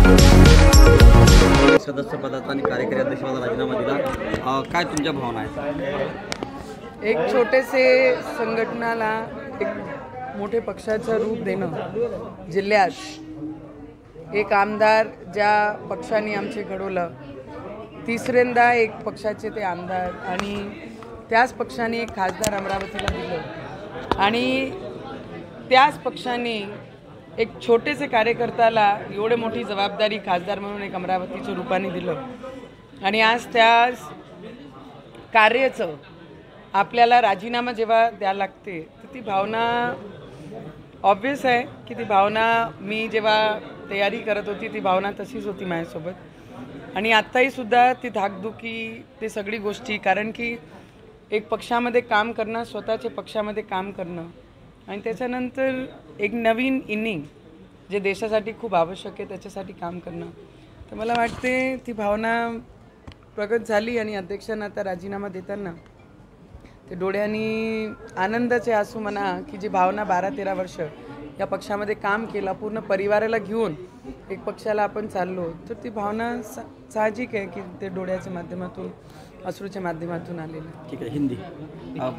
सदस्य पदाचा आणि कार्यकारी अध्यक्षपदाचा राजीनामा दिला, काय तुमच्या भावना आहेत? एक छोटेसे संघटनाला एक मोठे पक्षाचं रूप देणं, जिल्ह्यात एक आमदार ज्या पक्षाने आमचे घडवलं, तिसऱ्यांदा एक पक्षाचे ते आमदार आणि त्याच पक्षाने एक खासदार अमरावतीला दिलं आणि त्याच पक्षाने एक छोटेसे कार्यकर्त्याला एवढे मोठी जबाबदारी खासदार म्हणून एक अमरावतीच्या रूपाने दिलं आणि आज त्या कार्याचं आपल्याला राजीनामा जेव्हा द्यायला लागते तर ती भावना ऑब्वियस आहे की ती भावना मी जेव्हा तयारी करत होती ती भावना तशीच होती माझ्यासोबत आणि आत्ताही सुद्धा ती धाकधुकी ते सगळी गोष्टी, कारण की एक पक्षामध्ये काम करणं, स्वतःच्या पक्षामध्ये काम करणं आणि त्याच्यानंतर एक नवीन इनिंग जे देशासाठी खूप आवश्यक आहे त्याच्यासाठी काम करणं, तर मला वाटते ती भावना प्रगट झाली आणि अध्यक्षांना आता राजीनामा देताना ते डोळ्यांनी आनंदाचे आसू म्हणा की जी भावना 12-13 वर्ष या पक्षामध्ये काम केलं, पूर्ण परिवाराला घेऊन एक पक्षाला आपण चाललो, तर ती भावना साहजिक आहे की ते डोळ्याच्या माध्यमातून, अश्रूच्या माध्यमातून आलेली. ठीक आहे, हिंदी